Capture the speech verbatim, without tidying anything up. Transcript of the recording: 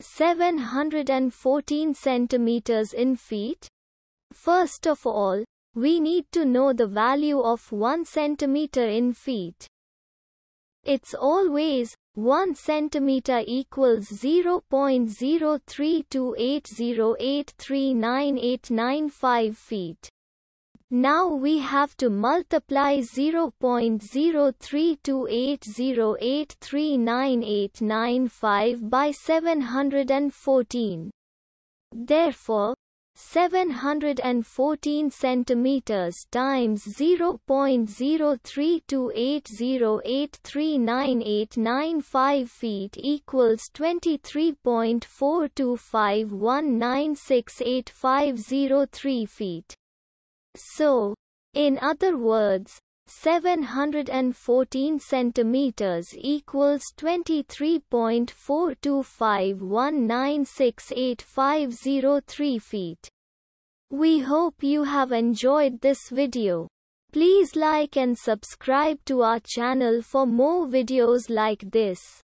seven hundred fourteen centimeters in feet? First of all, we need to know the value of one centimeter in feet. It's always one centimeter equals zero point zero three two eight zero eight three nine eight nine five feet. Now we have to multiply zero point zero three two eight zero eight three nine eight nine five by seven hundred fourteen. Therefore, seven hundred fourteen centimeters times zero point zero three two eight zero eight three nine eight nine five feet equals twenty-three point four two five one nine six eight five zero three feet. So, in other words, seven hundred fourteen centimeters equals twenty-three point four two five one nine six eight five zero three feet. We hope you have enjoyed this video. Please like and subscribe to our channel for more videos like this.